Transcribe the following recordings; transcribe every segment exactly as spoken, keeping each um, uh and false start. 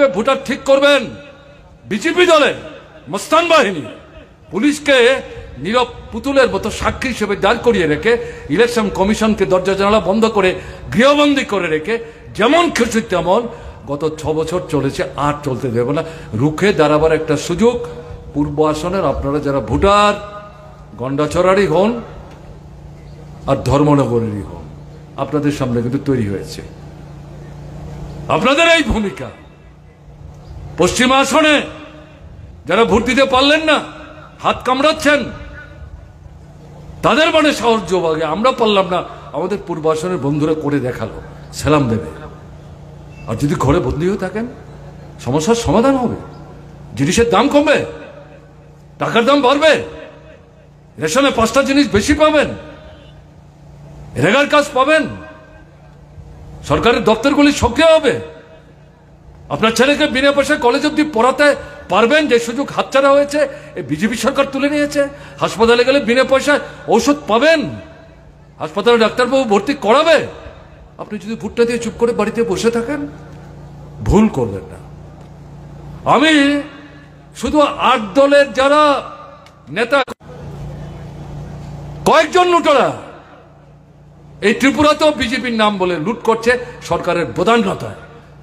Voter ঠিক করবেন BJP দলে মস্তান বাহিনী পুলিশকে নীরব পুতুলের মতো সাক্ষী হিসেবে দাঁড় করিয়ে রেখে ইলেকশন কমিশনকে দরজা জানালা বন্ধ করে গৃহবন্দী করে রেখে যেমন খুশি তেমন গত ছ বছর চলেছে, আর চলতে দেব না। রুখে দাঁড়াবার একটা সুযোগ পূর্ব আসনের আপনারা যারা ভোটার গন্ডাছড়ারই হন আর ধর্মনগরেরই হন, আপনাদের সামনে কিন্তু তৈরি হয়েছে। আপনাদের এই ভূমিকা পশ্চিম আসনে যারা ভোট দিতে পারলেন না, হাত কামড়াচ্ছেন, তাদের মানে সাহস জোগাগে আমরা পারলাম না, আমাদের পূর্ব আসনের বন্ধুরা করে দেখালো, সালাম দেবে। আর যদি ঘরে বন্দী হয়ে থাকেন সমস্যার সমাধান হবে, জিনিসের দাম কমবে, টাকার দাম বাড়বে, রেশনে পাঁচটা জিনিস বেশি পাবেন, রেগার কাজ পাবেন, সরকারের দপ্তরগুলি সক্রিয় হবে, আপনার ছেলেকে বিনা পয়সায় কলেজ অব্দি পড়াতে পারবেন। যে সুযোগ হাতছাড়া হয়েছে এই বিজেপি সরকার তুলে নিয়েছে। হাসপাতালে গেলে বিনা পয়সায় ঔষধ পাবেন, হাসপাতালে ডাক্তারবাবু ভর্তি করাবে। আপনি যদি ভোটটা দিয়ে চুপ করে বাড়িতে বসে থাকেন ভুল করবেন না। আমি শুধু আট দলের যারা নেতা কয়েকজন লুটেরা এই ত্রিপুরাতেও বিজেপির নাম বলে লুট করছে সরকারের প্রধানতায়,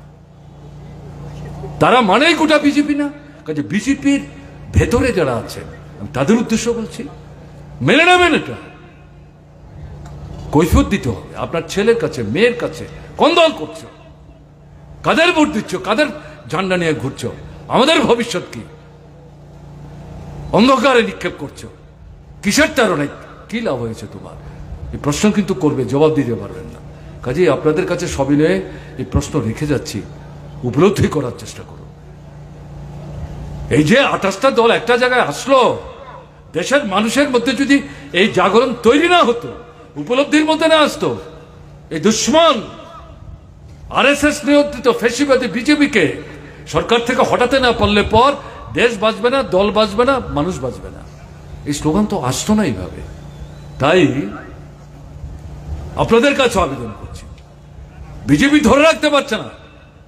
তারা মানেই গোটা বিজেপি না। কাজে বিজেপির ভেতরে যারা আছেন তাদের উদ্দেশ্য বলছি, মেনে নেবেন এটা, কৈফিয়ত দিতে হবে আপনার ছেলের কাছে, মেয়ের কাছে। কোন দল করছো, কাদের ভোট দিচ্ছ, কাদের ঝান্ডা নিয়ে ঘুরছো, আমাদের ভবিষ্যৎ কি অন্ধকারে নিক্ষেপ করছো, কিসের তারণে, কি লাভ হয়েছে তোমার? এই প্রশ্ন কিন্তু করবে, জবাব দিতে পারবেন না। কাজেই আপনাদের কাছে সবিনয়ে এই প্রশ্ন রেখে যাচ্ছি, উপলব্ধি করার চেষ্টা করুন। এই যে আঠাশটা দল একটা জায়গায় আসলো, দেশের মানুষের মধ্যে যদি এই জাগরণ তৈরি না হতো, উপলব্ধির মধ্যে না আসতো, এই দুশ্মন আরএসএস নিয়ন্ত্রিত ফ্যাসিবাদী বিজেপিকে সরকার থেকে হটাতে না পারলে পর দেশ বাঁচবে না, দল বাঁচবে না, মানুষ বাঁচবে না। এই স্লোগান তো আসতো না এইভাবে। তাই আপনাদের কাছে আবেদন করছি, বিজেপি ধরে রাখতে পারছে না,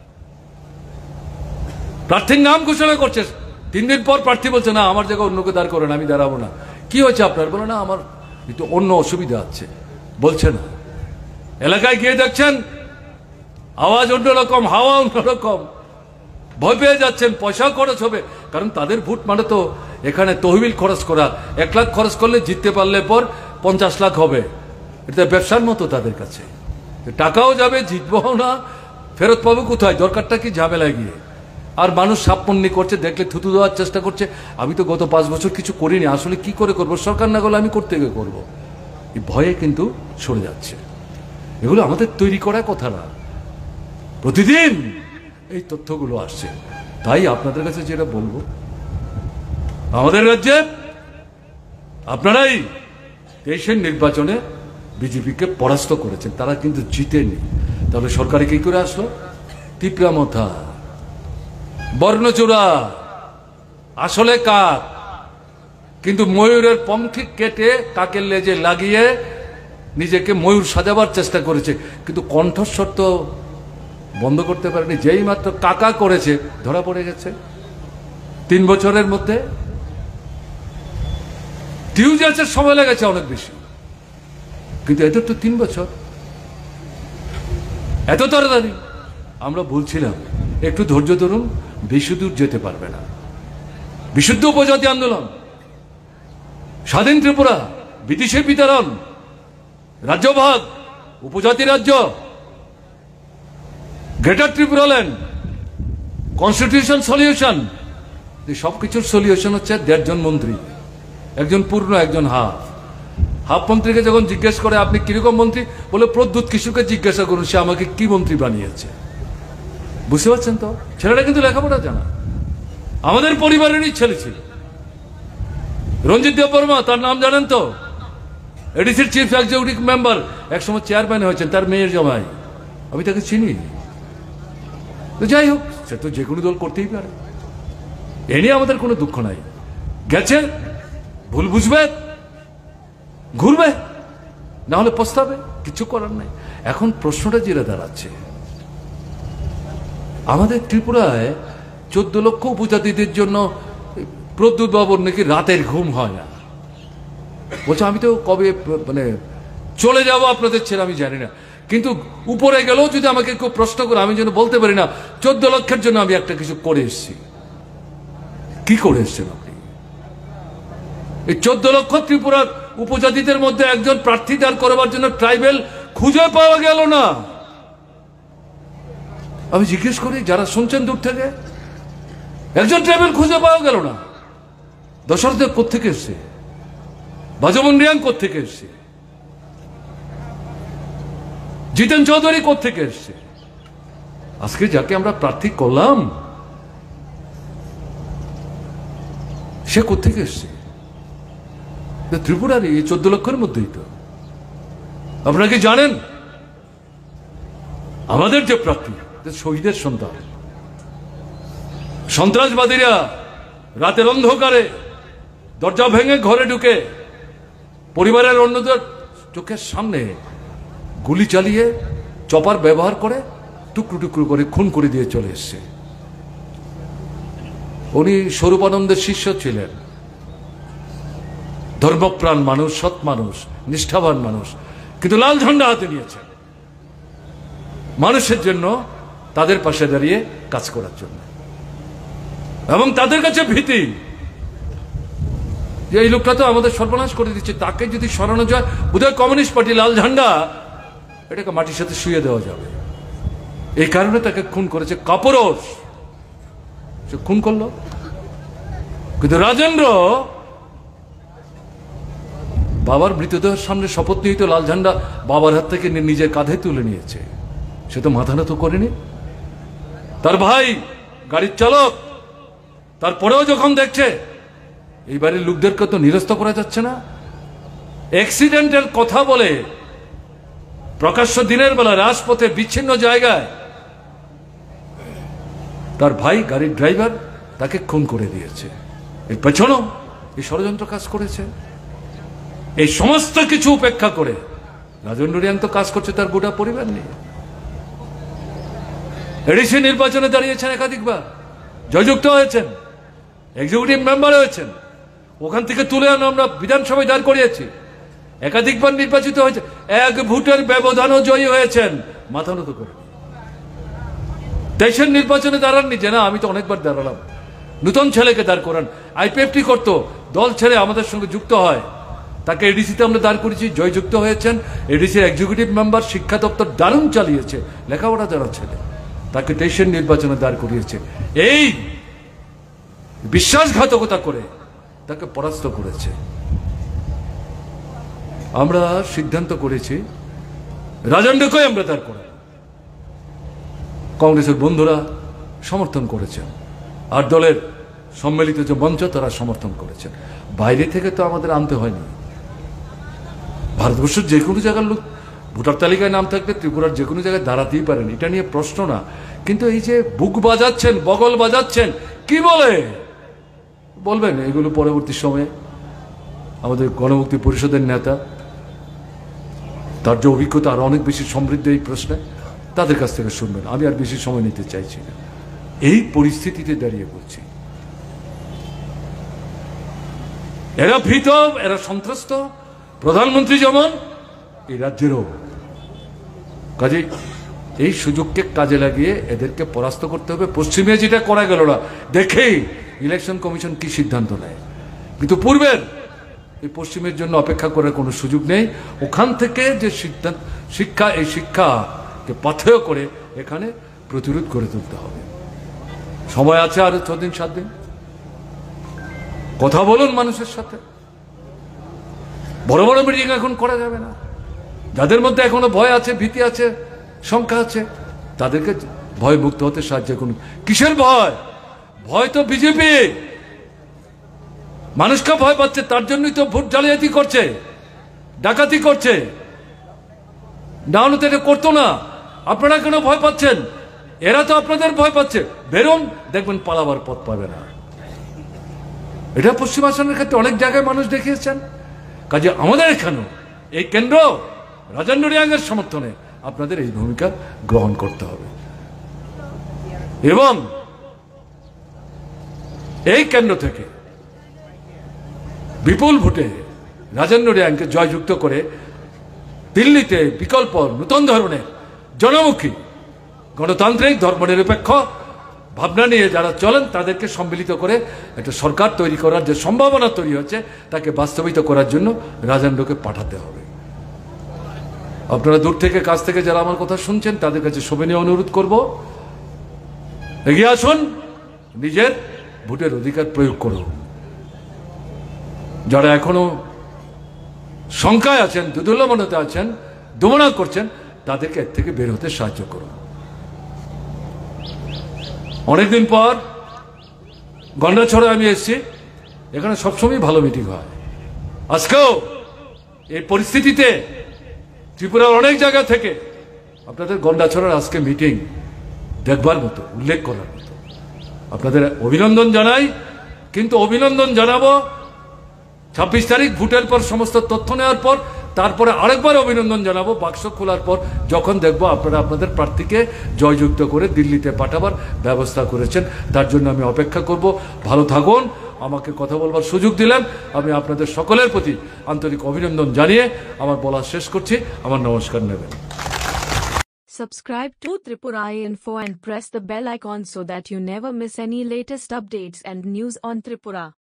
প্রার্থীর নাম ঘোষণা করছে, তিন দিন পর প্রার্থী বলছে না আমার জায়গায় অন্যকে দাঁড় করেন, আমি দাঁড়াবো না। কি হয়েছে আপনার? বলে না আমার একটু অন্য অসুবিধা আছে, বলছে না। এলাকায় গিয়ে দেখছেন আওয়াজ অন্যরকম, হাওয়া অন্যরকম, ভয় পেয়ে যাচ্ছেন, পয়সা খরচ হবে। কারণ তাদের ভোট মানে তো এখানে তহবিল খরচ করা, এক লাখ খরচ করলে জিততে পারলে পর পঞ্চাশ লাখ হবে, এটা ব্যবসার মতো তাদের কাছে। টাকাও যাবে, জিতবও না, ফেরত পাবো কোথায়? দরকারটা কি ঝামেলায় গিয়ে। আর মানুষ সাপমন্নি করছে, দেখলে থুতু দেওয়ার চেষ্টা করছে। আমি তো গত পাঁচ বছর কিছু করিনি, আসলে কি করে করবো, সরকার না করলে আমি করতে গিয়ে করবো। এই ভয়ে কিন্তু সরে যাচ্ছে। এগুলো আমাদের তৈরি করা কথা না, প্রতিদিন এই তথ্যগুলো আসছে। তাই আপনাদের কাছে যেটা বলবো, আমাদের রাজ্যে আপনারাই তেইশের নির্বাচনে বিজেপিকে পরাস্ত করেছেন, তারা কিন্তু জিতেনি। তাহলে সরকারে কি করে আসলো? তীব্রামথা, বর্ণচূড়া, আসলে কাক, কিন্তু ময়ূরের পঙ্খি কেটে কাকের লেজে লাগিয়ে নিজেকে ময়ূর সাজাবার চেষ্টা করেছে, কিন্তু কণ্ঠস্বর তো বন্ধ করতে পারেনি। যেই মাত্র কাকা করেছে ধরা পড়ে গেছে। তিন বছরের মধ্যে টিউজার্সের সময় লেগেছে অনেক বেশি, কিন্তু এত তো তিন বছর, এত তাড়াতাড়ি। আমরা বলছিলাম একটু ধৈর্য ধরুন, বেশি দূর যেতে পারবে না। বিশুদ্ধ উপজাতি আন্দোলন, স্বাধীন ত্রিপুরা, বিদেশি বিতরণ, রাজ্যভাগ, উপজাতি রাজ্য, গ্রেটার ত্রিপুরাল্যান্ড, কনস্টিটিউশন সলিউশন, সবকিছুর সলিউশন হচ্ছে দেড়জন মন্ত্রী, একজন পূর্ণ, একজন হাফ। হাফ মন্ত্রীকে যখন জিজ্ঞেস করে আপনি কিরকম মন্ত্রী, বলে প্রদ্যুৎ কিশোরকে জিজ্ঞাসা করুন, সে আমাকে কি মন্ত্রী বানিয়েছে। বুঝতে পারছেন তো? ছেলেটা কিন্তু লেখাপড়া জানা, আমাদের পরিবারেরই ছেলে ছিল। রঞ্জিত দেববর্মা, তার নাম জানেন তো? এডিসির চিফ এক্সিকিউটিভ মেম্বার, একসময় চেয়ারম্যান হয়েছেন, তার মেয়ের জামাই। আমি তাকে চিনি। যাই হোক, সে তো যে কোনো দল করতেই পারে, এ নিয়ে আমাদের কোনো দুঃখ নাই। গেছে, ভুল বুঝবে, ঘুরবে, না হলে পস্তাবে, কিছু করার নাই। এখন প্রশ্নটা যেটা দাঁড়াচ্ছে, আমাদের ত্রিপুরায় চোদ্দ লক্ষ উপজাতিদের জন্য প্রদ্যুৎ বাবুর নাকি রাতের ঘুম হয় না। বলছে আমি তো কবে মানে চলে যাব আপনাদের ছেড়ে আমি জানি না, কিন্তু উপরে গেলেও যদি আমাকে কেউ প্রশ্ন করে আমি যেন বলতে পারি না চোদ্দ লক্ষের জন্য আমি একটা কিছু করে এসেছি। কি করে এসছেন আপনি? এই চোদ্দ লক্ষ ত্রিপুরার উপজাতিদের মধ্যে একজন প্রার্থী দাঁড় করবার জন্য ট্রাইবেল খুঁজে পাওয়া গেল না। আমি জিজ্ঞেস করি যারা শুনছেন দূর থেকে, একজন ট্রাইবেল খুঁজে পাওয়া গেল না। দশরথদেব কোত্থেকে এসছে? বাজমন রিয়াং কোত্থেকে এসছে? জিতেন চৌধুরী কোত্থেকে এসছে? আজকে যাকে আমরা প্রার্থী করলাম সে কোত্থেকে এসছে? ত্রিপুরারই এই চোদ্দ লক্ষের মধ্যেই তো। আপনারা কি জানেন আমাদের যে প্রার্থী শহীদের সন্তান, সন্ত্রাসবাদীরা রাতের অন্ধকারে দরজা ভেঙে ঘরে ঢুকে পরিবারের অন্যদের চোখের সামনে গুলি চালিয়ে চপার ব্যবহার করে টুকরো টুকরো করে খুন করে দিয়ে চলে এসছে। উনি স্বরূপানন্দের শিষ্য ছিলেন, ধর্মপ্রাণ মানুষ, সৎ মানুষ, নিষ্ঠাবান মানুষ, কিন্তু লাল ঝান্ডা হাতে নিয়েছেন মানুষের জন্য, তাদের পাশে দাঁড়িয়ে কাজ করার জন্য। এবং তাদের কাছে ভীতি যে এই লোকটা তো আমাদের সর্বনাশ করে দিচ্ছে, তাকে যদি সরানো যায় বোধহয় কমিউনিস্ট পার্টি লাল ঝান্ডা এটাকে মাটির সাথে শুয়ে দেওয়া যাবে। এই কারণে তাকে খুন করেছে কাপুরুষ, সে খুন করলো। কিন্তু রাজেন্দ্র বাবার মৃতদেহের সামনে শপথ নিয়ে তো লাল ঝান্ডা বাবার হাত থেকে নিজের কাঁধে তুলে নিয়েছে, সে তো মাথা নত করেনি। তার ভাই গাড়ির চালক, তারপরেও যখন দেখছে এই বাড়ির লোকদেরকে তো নিরস্ত করা যাচ্ছে না, অ্যাক্সিডেন্টের কথা বলে প্রকাশ্য দিনের বেলা রাজপথে বিচ্ছিন্ন জায়গায় তার ভাই গাড়ির ড্রাইভার তাকে খুন করে দিয়েছে। এর পেছনেও এই ষড়যন্ত্র কাজ করেছে। এই সমস্ত কিছু উপেক্ষা করে রাজেন্দ্র রিয়াং তো কাজ করছে তার গোটা পরিবার নিয়ে। এডিসি নির্বাচনে দাঁড়িয়েছেন একাধিকবার, জয়যুক্ত হয়েছেন, এক্সিকিউটিভ মেম্বার হয়েছেন, ওখান থেকে তুলে আনো আমরা বিধানসভায় দাঁড় করিয়েছি, একাধিকবার নির্বাচিত হয়েছে, এক ভোটের ব্যবধানও জয়ী হয়েছেন, মাথা নত করে। দেশের নির্বাচনে দাঁড়াননি যে না আমি তো অনেকবার দাঁড়ালাম, নতুন ছেলেকে দাঁড় করান। আইপিএফটি করতো, দল ছেড়ে আমাদের সঙ্গে যুক্ত হয়, তাকে এডিসিতে আমরা দাঁড় করেছি, জয়যুক্ত হয়েছেন, এডিসির এক্সিকিউটিভ মেম্বার, শিক্ষা দপ্তর দারুণ চালিয়েছে, লেখাপড়া জানা ছেলে, তাকে দেশের নির্বাচনে দাঁড় করিয়েছে। এই বিশ্বাসঘাতকতা করে তাকে পরাস্ত করেছে। আমরা সিদ্ধান্ত করেছি রাজেন্দ্রকে আমরা দাঁড় করাই। কংগ্রেসের বন্ধুরা সমর্থন করেছেন, আর দলের সম্মিলিত যে মঞ্চ তারা সমর্থন করেছেন। বাইরে থেকে তো আমাদের আনতে হয়নি, ভারতবর্ষের যে কোনো জায়গার লোক ভোটার তালিকায় নাম থাকলে ত্রিপুরার যে কোনো জায়গায় দাঁড়াতেই পারেন, এটা নিয়ে প্রশ্ন না। কিন্তু এই যে বুক বাজাচ্ছেন, বগল বাজাচ্ছেন, কি বলে বলবেন এগুলো পরবর্তী সময়ে আমাদের গণমুক্তি পরিষদের নেতা, তার যে অভিজ্ঞতা আর অনেক বেশি সমৃদ্ধ এই প্রশ্নে, তাদের কাছ থেকে শুনবেন। আমি আর বেশি সময় নিতে চাইছি না। এই পরিস্থিতিতে দাঁড়িয়ে বলছি এরা ভীত, এরা সন্ত্রস্ত, প্রধানমন্ত্রী যেমন এই রাজ্যেরও। কাজে এই সুযোগকে কাজে লাগিয়ে এদেরকে পরাস্ত করতে হবে। পশ্চিমে যেটা করা গেল না, দেখেই ইলেকশন কমিশন কি সিদ্ধান্ত নেয়। কিন্তু পূর্বের এই পশ্চিমের জন্য অপেক্ষা করার কোনো সুযোগ নেই। ওখান থেকে যে সিদ্ধান্ত শিক্ষা, এই শিক্ষাকে পাথেয় করে এখানে প্রতিরোধ করে তুলতে হবে। সময় আছে আরো ছ দিন সাত দিন, কথা বলুন মানুষের সাথে। বড় বড় মিটিং এখন করা যাবে না। যাদের মধ্যে এখনো ভয় আছে, ভীতি আছে, শঙ্কা আছে, তাদেরকে ভয় মুক্ত হতে সাহায্য করুন। কিসের ভয়? ভয় তো বিজেপি মানুষকে ভয় পাচ্ছে, তার জন্যই তো ভোট জালিয়াতি করছে, ডাকাতি করছে। না হলে তো এটা করতো না। আপনারা কেন ভয় পাচ্ছেন? এরা তো আপনাদের ভয় পাচ্ছে। বেরোন, দেখবেন পালাবার পথ পাবে না। এটা পশ্চিম আসনের ক্ষেত্রে অনেক জায়গায় মানুষ দেখিয়েছেন। কাজে আমাদের এখানেও এই কেন্দ্র রাজেন্দ্র রিয়াংয়ের সমর্থনে আপনাদের এই ভূমিকা গ্রহণ করতে হবে। এবং এই কেন্দ্র থেকে বিপুল ভোটে রাজেন্দ্র রিয়াংকে জয়যুক্ত করে দিল্লিতে বিকল্প নতুন ধরনের জনমুখী গণতান্ত্রিক ধর্মনিরপেক্ষ ভাবনা নিয়ে যারা চলেন তাদেরকে সম্মিলিত করে একটা সরকার তৈরি করার যে সম্ভাবনা তৈরি হচ্ছে তাকে বাস্তবিত করার জন্য রাজেন্দ্রকে পাঠাতে হবে। আপনারা দূর থেকে কাছ থেকে যারা আমার কথা শুনছেন তাদের কাছে সবিনয় অনুরোধ করব, এগিয়ে আসুন, নিজের ভোটের অধিকার প্রয়োগ করুন। যারা এখনো শঙ্কায় আছেন, দুদুল্যমানতে আছেন, দমনা করছেন, তাদেরকে এর থেকে বের হতে সাহায্য করুন। অনেকদিন পর গন্ডাছড়া আমি এসেছি, এখানে সবসময় ভালো মিটিং হয়। আজকেও এই পরিস্থিতিতে ত্রিপুরার অনেক জায়গা থেকে আপনাদের গন্ডাছড়ার আজকে মিটিং দেখবার মতো, উল্লেখ করার মতো। আপনাদের অভিনন্দন জানাই, কিন্তু অভিনন্দন জানাবো ছাব্বিশ তারিখ ভোটের পর সমস্ত তথ্য নেওয়ার পর, তারপরে আরেকবার অভিনন্দন জানাবো বাক্স খোলার পর, যখন দেখবো আপনারা আপনাদের প্রার্থীকে জয়যুক্ত করে দিল্লিতে পাঠাবার ব্যবস্থা করেছেন। তার জন্য আমি অপেক্ষা করব। ভালো থাকুন, আমাকে কথা বলবার সুযোগ দিলেন, আমি আপনাদের সকলের প্রতি আন্তরিক অভিনন্দন জানিয়ে আমার বলা শেষ করছি। আমার নমস্কার নেবেন। Subscribe to Tripura Info and press the bell icon so that you never miss any latest updates and news on Tripura.